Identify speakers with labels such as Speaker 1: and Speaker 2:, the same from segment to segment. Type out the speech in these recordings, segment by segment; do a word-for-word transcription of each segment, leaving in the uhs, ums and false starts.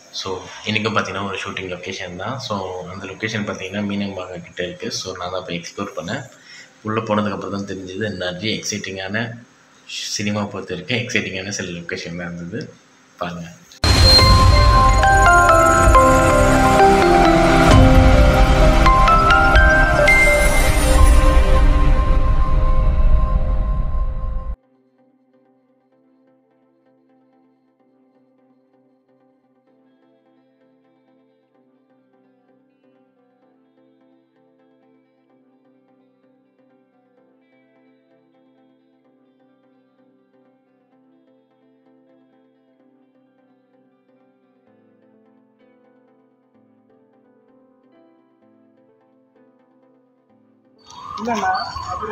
Speaker 1: So இன்றைக்கும் பார்த்தீங்கன்னா ஒரு ஷூட்டிங் லொக்கேஷன் தான். ஸோ அந்த லொக்கேஷன் பார்த்தீங்கன்னா மீனம்பாக்கம் கிட்ட இருக்குது. ஸோ நான் தான் போய் எக்ஸ்ப்ளோர் பண்ணேன். உள்ளே போனதுக்கப்புறம் தான் தெரிஞ்சது நிறைய எக்ஸைட்டிங்கான சினிமா பொறுத்த வரைக்கும் எக்ஸைட்டிங்கான சில லொக்கேஷன் தான் இருந்தது. பாருங்கள்.
Speaker 2: இல்லைண்ணா அது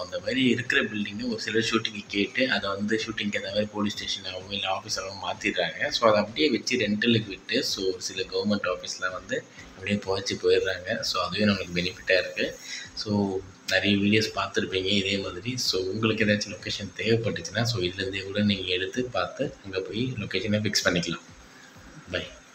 Speaker 1: அந்த மாதிரி இருக்கிற பில்டிங்கை ஒரு சிலர் ஷூட்டிங்கு கேட்டு அதை வந்து ஷூட்டிங்க்கு அந்த மாதிரி போலீஸ் ஸ்டேஷனாகவும் இல்லை ஆஃபீஸாகவும் மாற்றிடுறாங்க. ஸோ அதை அப்படியே வச்சு ரெண்டலுக்கு விட்டு ஸோ ஒரு சில கவர்மெண்ட் ஆஃபீஸில் வந்து அப்படியே துவைச்சி போயிடுறாங்க. ஸோ அதுவே நம்மளுக்கு பெனிஃபிட்டாக இருக்குது. ஸோ நிறைய வீடியோஸ் பார்த்துருப்பீங்க இதே மாதிரி. ஸோ உங்களுக்கு ஏதாச்சும் லொக்கேஷன் தேவைப்பட்டுச்சுன்னா ஸோ இதுலேருந்தே கூட நீங்கள் எடுத்து பார்த்து அங்கே போய் லொக்கேஷனை ஃபிக்ஸ் பண்ணிக்கலாம். பை.